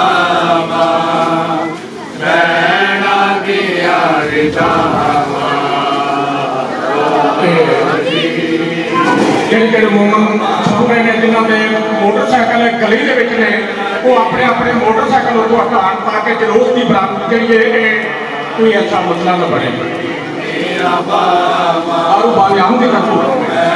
बाबा बैना दिया रिदावा ਜਿਹੜੇ ਮੂਮਨ ਸੁਣਦੇ ਨੇ ਜਿਨ੍ਹਾਂ ਦੇ ਮੋਟਰਸਾਈਕਲ ਗਲੀ ਦੇ ਵਿੱਚ ਨੇ ਉਹ ਆਪਣੇ ਆਪਣੇ ਮੋਟਰਸਾਈਕਲ ਉੱਤੇ ਹਟਾਉਣ ਤਾਂ ਕਿ ਜਲੂਸ ਦੀ ਬਰਾਮਦ ਜਿਹੜੀ ਇਹ कोई ऐसा मसला न बने और बालियाम की तरफ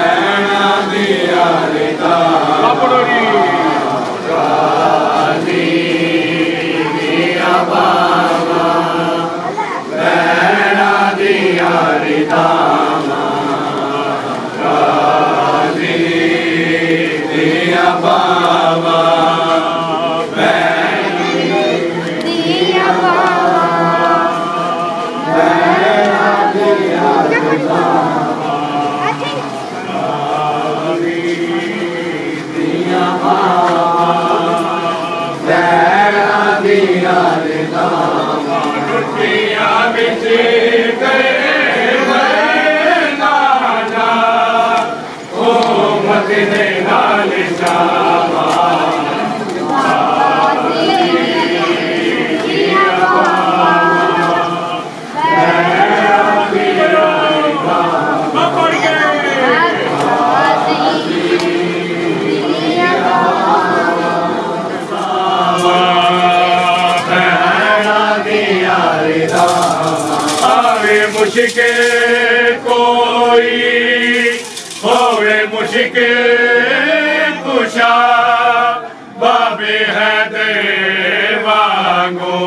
मुश्किल कोई होवे मुश्किल कुशा बाबे है दे वांगो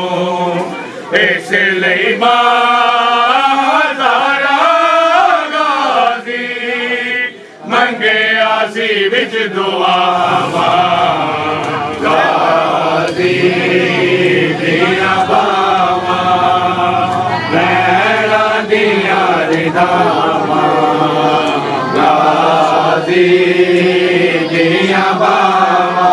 इसलिए मारा गाजी मंगे आसी विच दुआ गाजी दिया बाबा गाजी दिया बाबा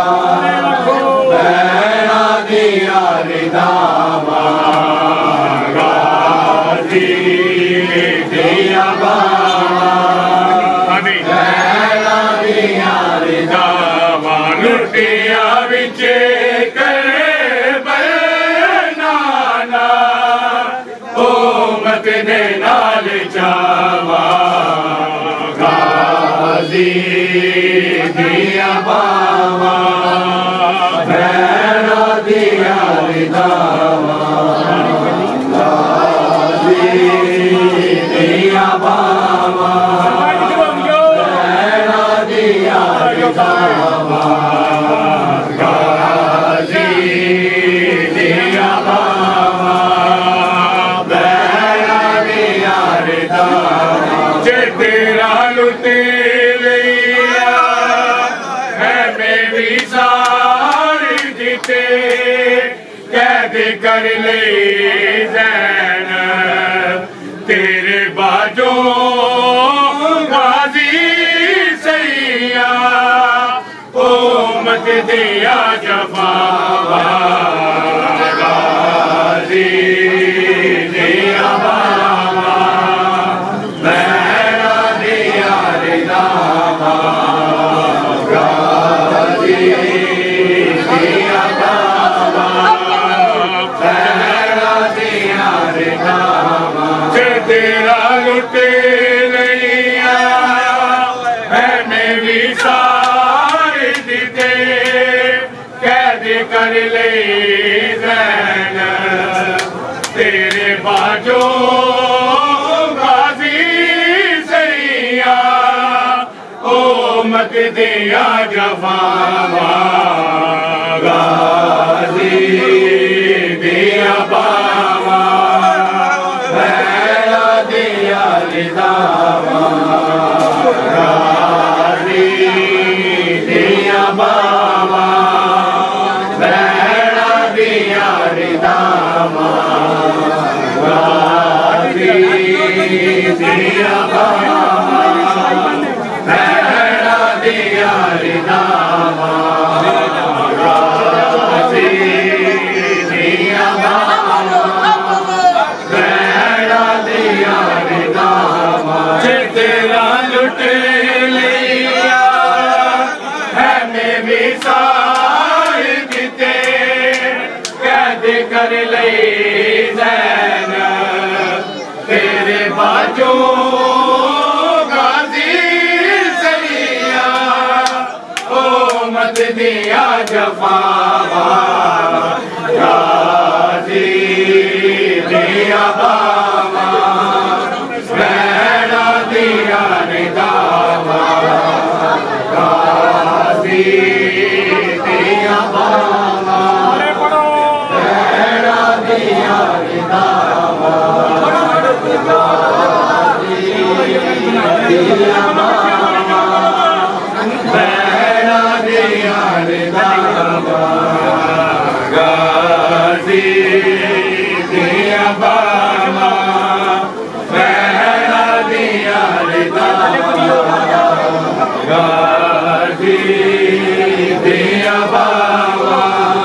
बैना दिया रिदावा गाजी दिया बाबा बैना दिया रिदावा लुटिया बिचे करे बैनाना ओ मत ने नाल चावा गाजी दिया बाबा बैना दिया रिदावा गाजी दिया बाबा बैना दिया रिदावा गाजी दिया बाबा बैना दिया रिदावा जे तेरा लुटे लिया है मेरी सारी जीते कैद कर ले जैन तेरे बाजो गाजी सैया ओ मत दिया जफावा गाजी दिया बाबा बैना दिया रिदावा गाजी दिया बाबा बैना दिया रिदावा जे तेरा लुटे लिया मैंने भी सारे दीते कैद कर ले जैन तेरे बाजो गाजी सैया ओ मत दिया जफावा गाजी दिया बाबा बैना दिया रिदावा गाजी दिया बाबा बैना दिया रिदावा गाजी दिया बाबा बैना दिया रिदावा कर ले ज़ैन तेरे बाजू गाजी सैया ओ मत दिया जफावा गाजी दिया बाबा बैना दिया निदावा गाजी दिया बाबा बैना दिया निदावा दिया बाबा बैना दिया निदावा गाजी दिया बाबा बैना दिया निदावा गाजी दिया बाबा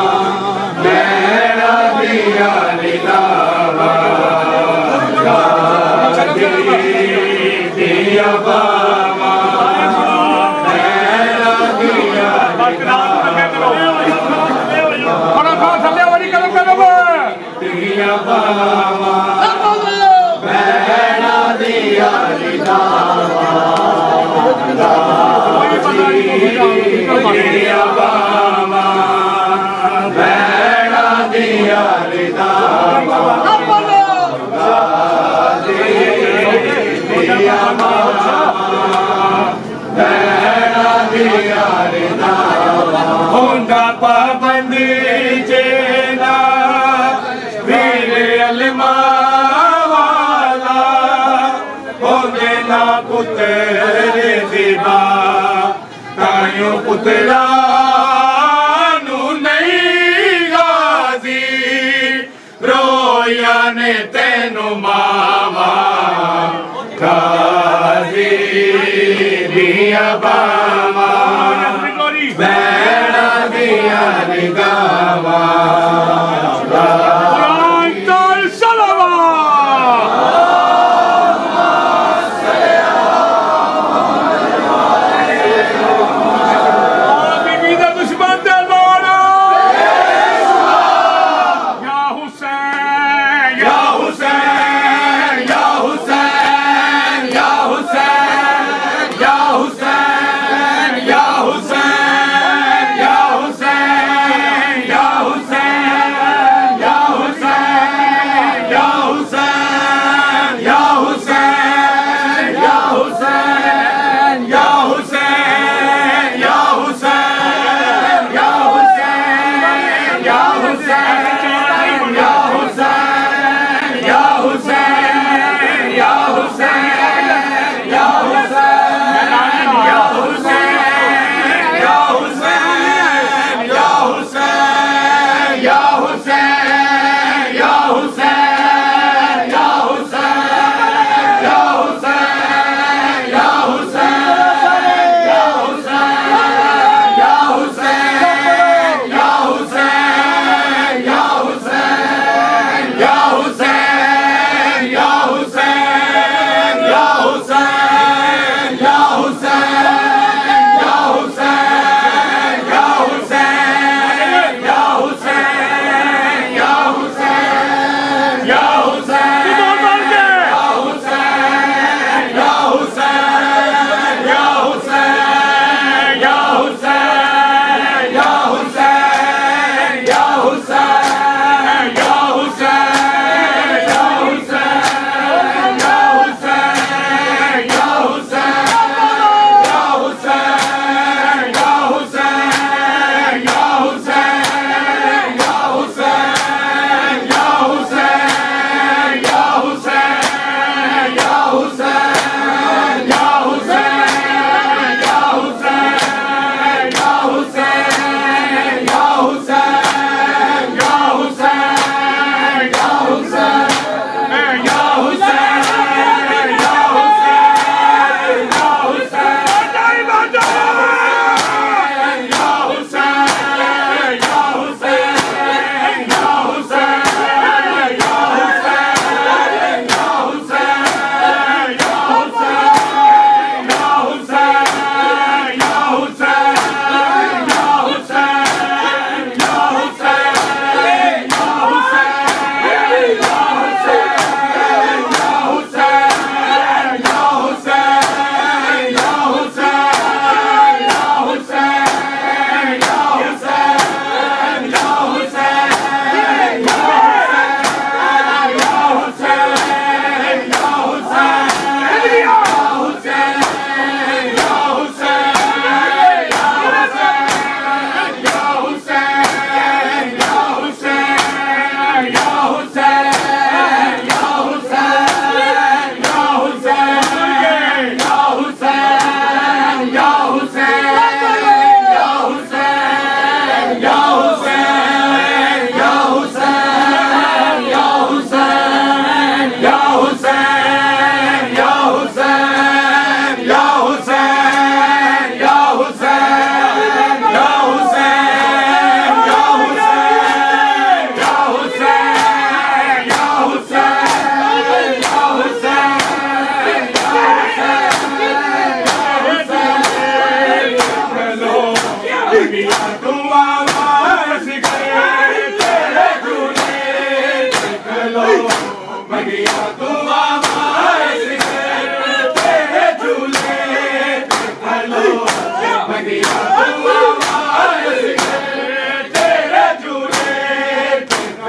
बैना दिया निदावा गाजी दिया बाबा बैना दिया दिया बाबा बैना दिया निदावा दिया बाबा बैना दिया निदावा दिया बाबा बैना दिया निदावा होंदा पाबंद जेना वीर अलमा वाला होंदे ना पुत्र दिबा तायो पुत्रा नू नहीं गाजी रोया ने तेनु मावा गाजी दिया बाबा बैना दिया निगावा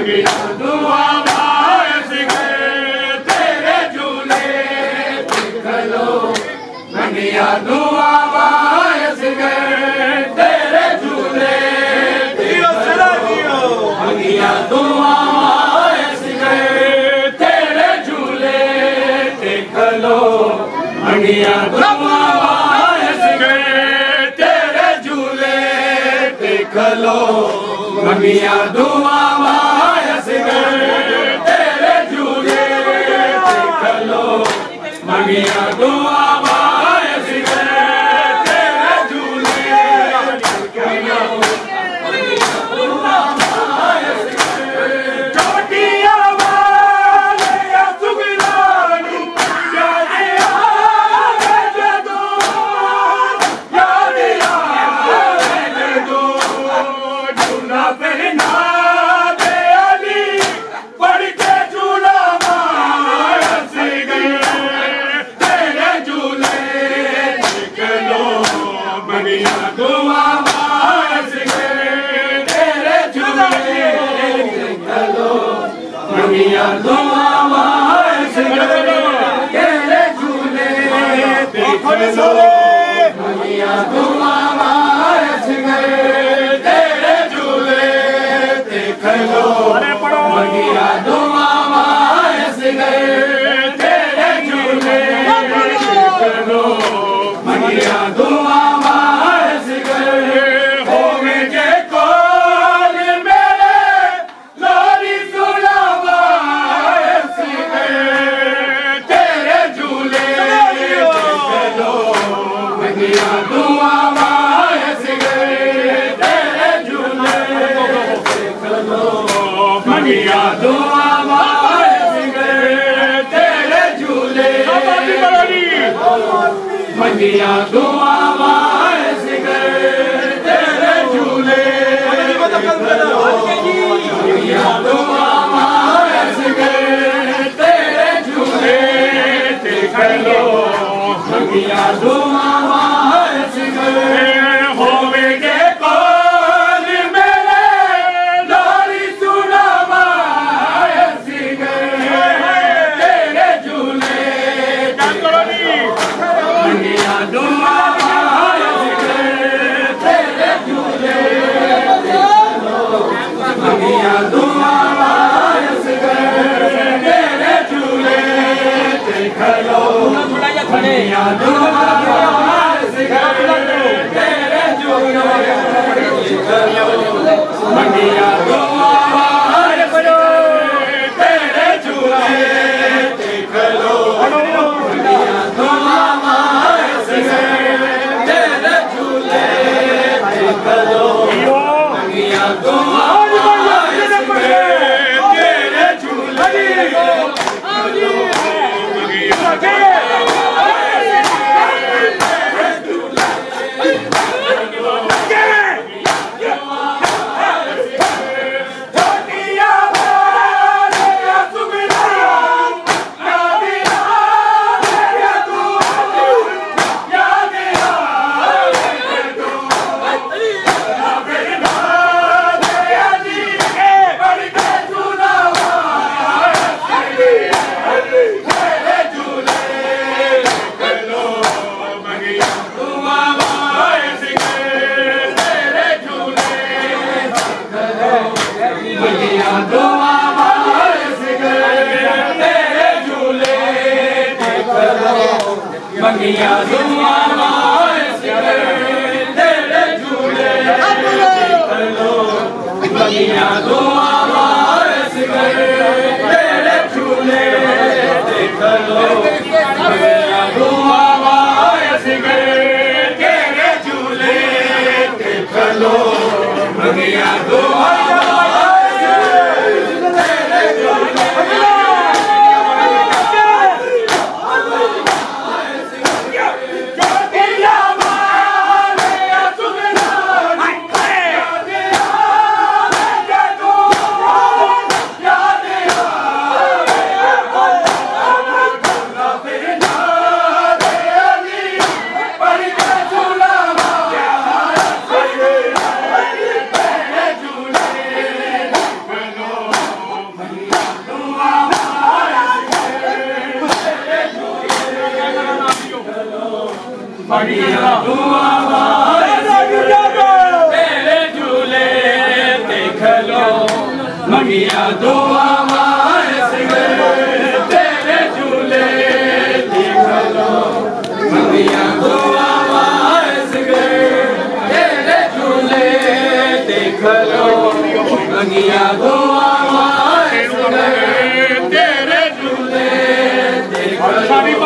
मंगिया दुआ बायस गए तेरे झूले देख लो मंगिया दुआ बायस गए तेरे झूले मंगिया दुआ बायस गए तेरे झूले देख लो मंगिया दुआ बायस गए तेरे झूले देख लो मंगिया दुआ बायस गए तेरे झूले देख लो मंगिया दुआ बायस गए तेरे झूले देख लो मंगिया दुआ बायस गए चोटिया वाले या सुगरानी याद आवे जदो याद आवे जदो झूला पहना दे अली पढ़ के झूला बायस गए तेरे झूले देख लो मंगिया दुआ बायस गए तेरे झूले देख लो मंगिया दुआ बायस गए तेरे झूले देख लो मंगिया दुआ बायस गए तेरे झूले देख लो मंगिया दुआ बायस गए तेरे झूले देख लो मंगिया दुआ बायस गए हो मुझे कौन मेरे लोरी सुना बायस गए तेरे झूले देख लो मंगिया दुआ बायस गए तेरे झूले देख लो मंगिया दुआ बायस गए तेरे झूले मंगिया दुआ बायस गए तेरे झूले मंगिया दुआ बायस गए तेरे झूले देख लो मंगिया दुआ बायस गए हो मेरे कौन मेरे लोरी सुना बायस गए तेरे झूले मंगिया दुआ बायस गए तेरे झूले मंगिया दुआ बायस गए तेरे झूले देख लो मंगिया दुआ बायस गए तेरे झूले देख लो मंगिया दुआ बायस गए तेरे झूले देख लो मंगिया दुआ बायस गए तेरे झूले देख लो मंगिया दुआ बायस गए तेरे झूले मंगिया दुआ बायस गए तेरे झूले देख लो मंगिया दुआ बायस गए तेरे झूले देख लो मंगिया दुआ बायस गए तेरे झूले देख लो मंगिया दुआ झूले तेरे झूले देख लो मंगिया दुआ तेरे झूले देख लो मंगिया दुआ तेरे झूले देख लो मंगिया दुआ तेरे झूले देख लो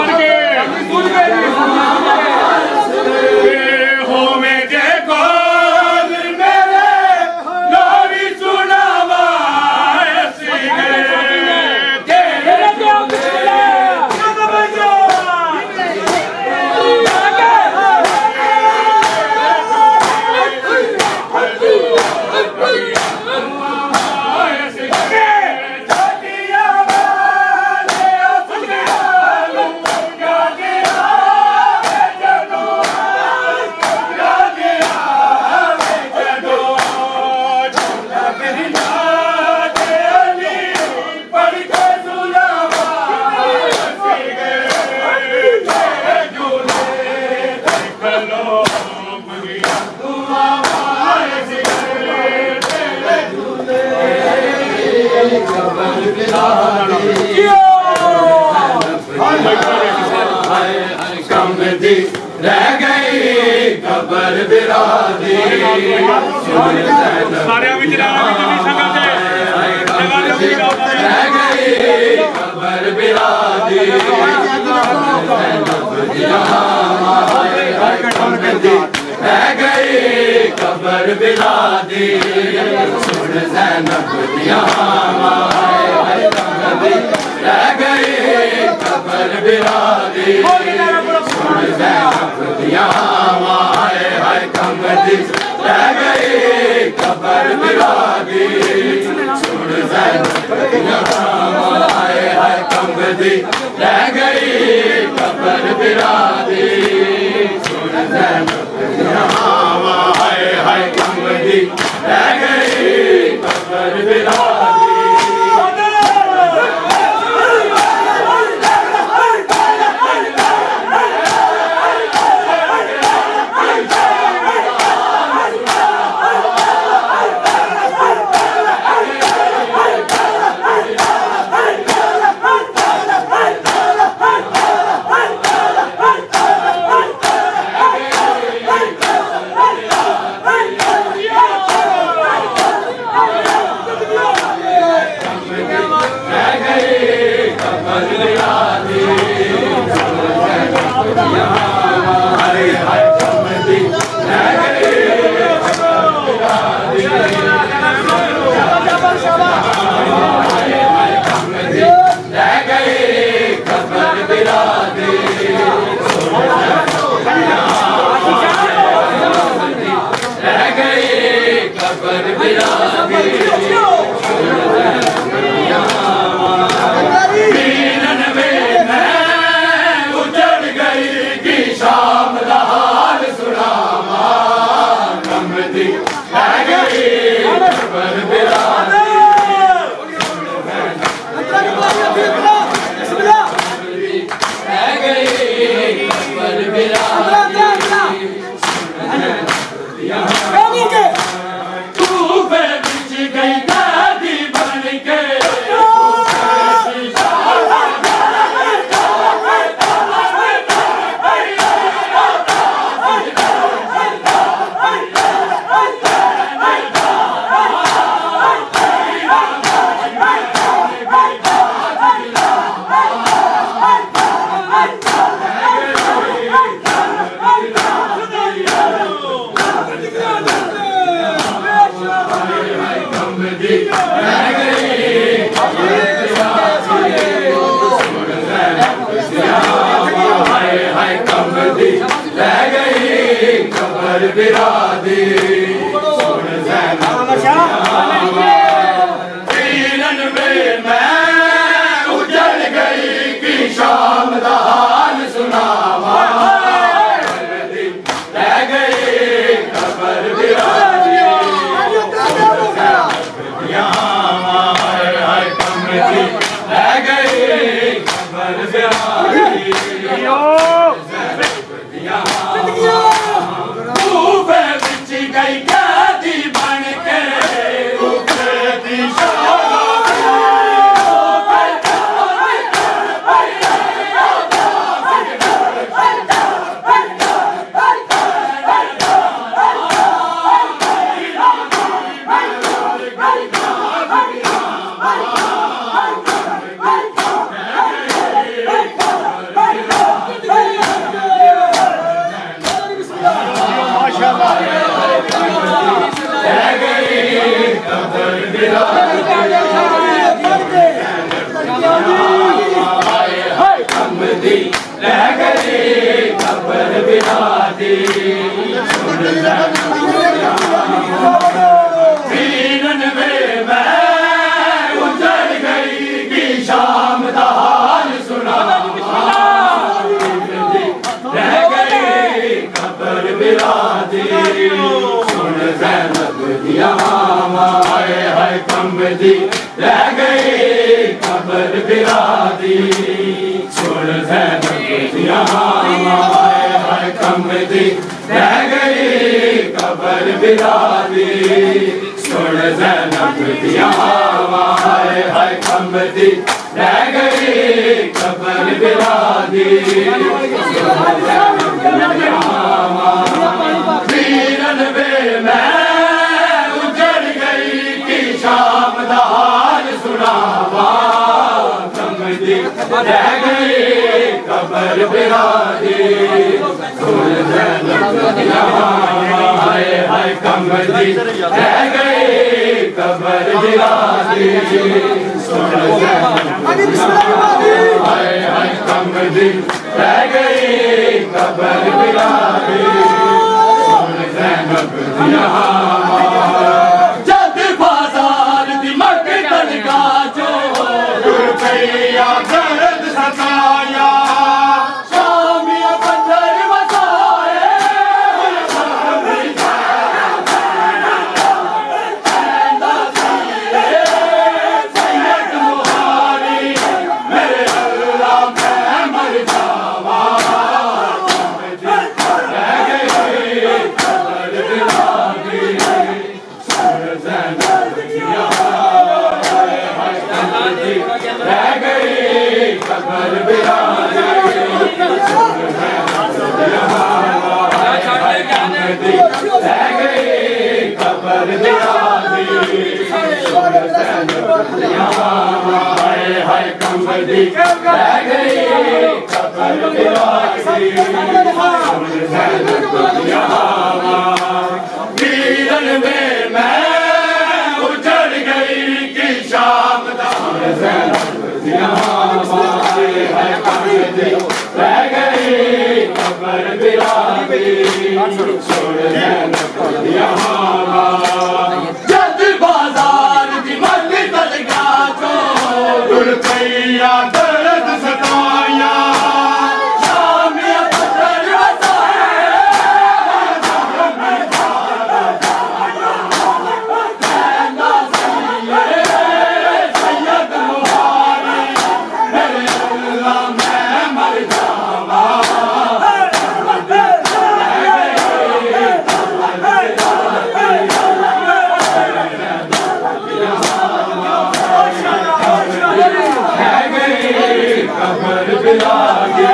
रह गई कबर बिरादी रह गई कबर बिरादी रह गई कबर बिरादी सुन ज़ैनब दिया रह गई कबर बिरादी सुन ज़ैनब दिया हाय हाय कमदी रह गई कबर बिरादी सुन ज़ैनब दिया हाय हाय कमदी रह गई कबर बिरादी सुन ज़ैनब दिया हाय हाय कमदी रह गई कबर बिरादी दी बन के उठती शाला रह गई खबर बिरादी सुन ज़ैनब दिया हाय कमदी रह गई खबर बिरादी सुन ज़ैनब दिया हाय कमदी रह गई खबर बिरादी वीरन वे मैं उजड़ गई की शाम दा हाल सुनावा कमदी रह गई खबर बिरादी सुन ज़ैनब दिया हाय कमदी रह गई खबर बिरादी सुन ज़ैनब हाय कमदी रह गई खबर बिरादी सुन ज़ैनब दिया जद बाजार दी मक्तल का जो रुपया दर्द सताया शामिया पत्थर वसाए सैयद मुहारी मेरे अल्लाह मैं मर जावा रह गई खबर बिरादी सुन ज़ैनब दिया रह गई खबर बिरादी सुन ज़ैनब दिया रह गई खबर बिरादी सुन ज़ैनब दिया हाय कमदी रह गई खबर बिरादी सुन ज़ैनब दिया वीरन में मैं उजड़ गई की शाम दा ज़ैनब दिया हाय कमदी रह गई खबर बिरादी सुन ज़ैनब दिया जद बाजार दी मक्तल का जो रुपया दर्द सताया शामिया पत्थर वसाए सैयद मुहारी मेरे अल्लाह मैं मर जावा खबर बिरादी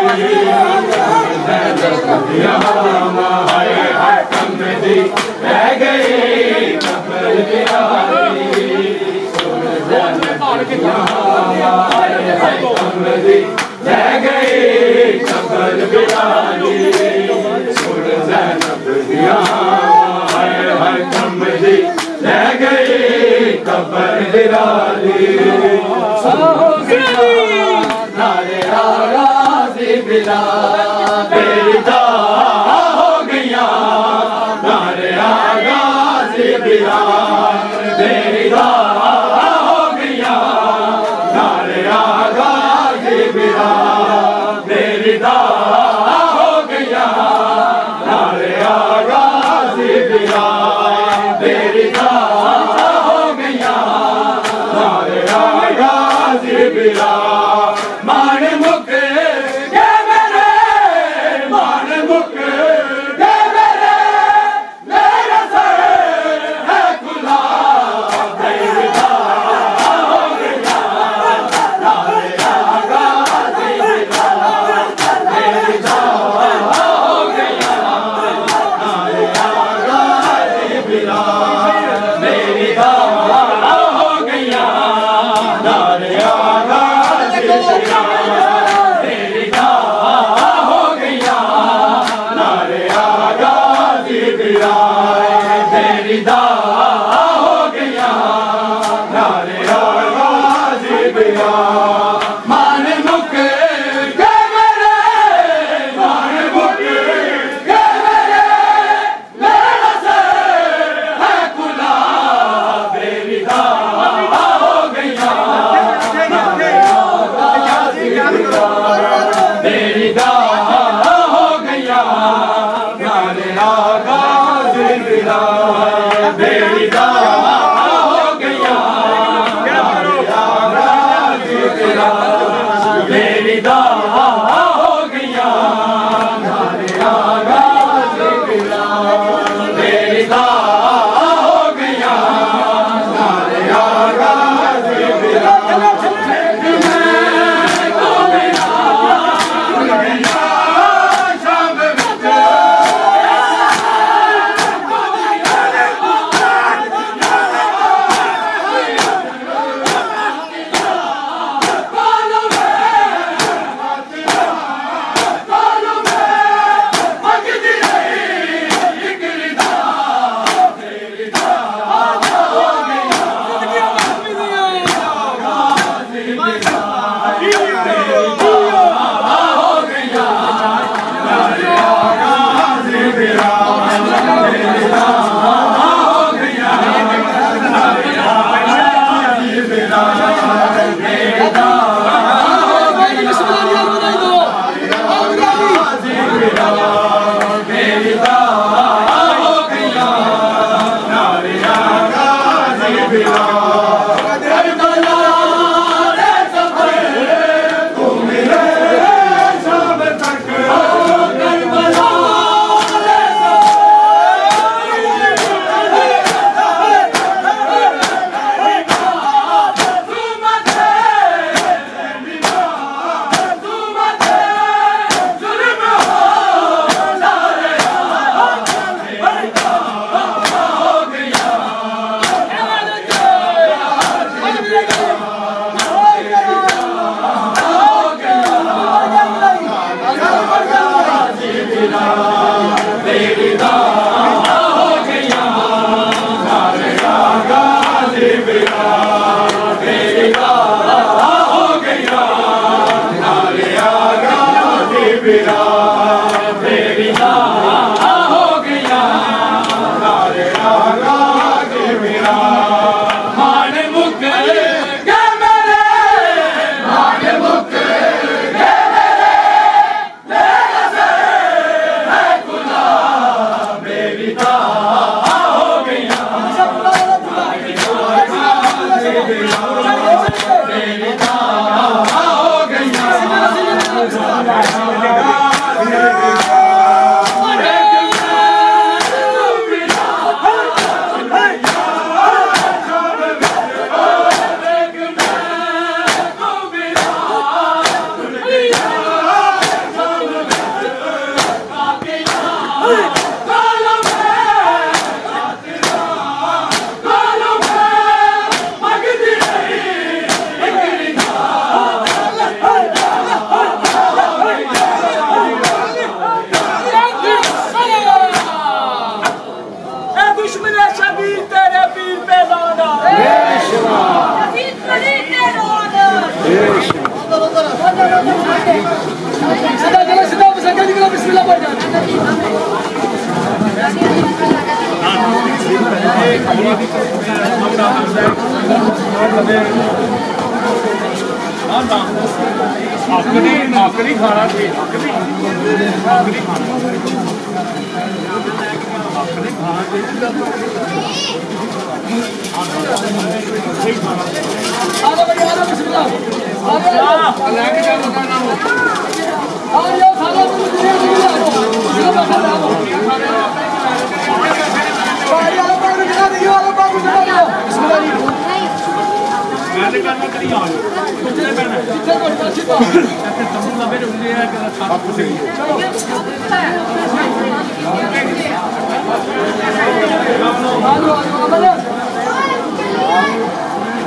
हाय कमदी रह गई खबर बिरादी सुन ज़ैनब दिया हाय कमदी रह गई खबर बिरादी सुन ज़ैनब दिया हाय कमदी रह गई खबर बिरादी नारे आगाज़ी बिला बेरिदा हो गया नारे आगाज़ी बिला बेरिदा हो गया नारे आगाज़ी बिला बेरिदा हो गया नारे आगाज़ी बिला बेरिदा हो गया नारे आगाज़ी बिला मान मुक बेरीदा हो गया बेरीदा हो गया नारे आगा जिबिला बेरीदा हो गया नारे आगा जिबिला आखिरी खाना थी आखिरी खाना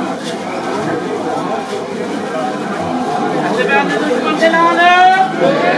Let's